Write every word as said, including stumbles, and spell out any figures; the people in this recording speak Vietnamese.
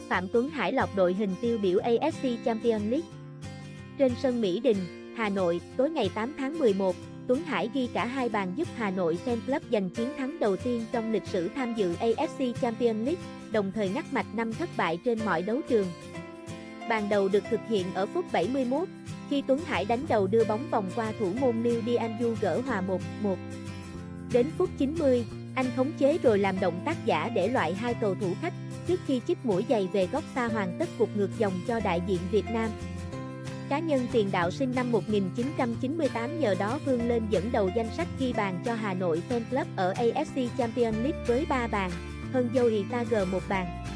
Phạm Tuấn Hải lọt đội hình tiêu biểu a ép xê Champions League. Trên sân Mỹ Đình, Hà Nội, tối ngày tám tháng mười một, Tuấn Hải ghi cả hai bàn giúp Hà Nội Fan Club giành chiến thắng đầu tiên trong lịch sử tham dự a ép xê Champions League, đồng thời ngắt mạch năm thất bại trên mọi đấu trường. Bàn đầu được thực hiện ở phút bảy mươi mốt, khi Tuấn Hải đánh đầu đưa bóng vòng qua thủ môn Liu Dianyu gỡ hòa một một. Đến phút chín mươi, anh khống chế rồi làm động tác giả để loại hai cầu thủ khách, trước khi chích mũi giày về góc xa hoàn tất cuộc ngược dòng cho đại diện Việt Nam. Cá nhân tiền đạo sinh năm một nghìn chín trăm chín mươi tám nhờ đó vươn lên dẫn đầu danh sách ghi bàn cho Hà Nội Fan Club ở a ép xê Champions League với ba bàn, hơn Joey Tiger một bàn.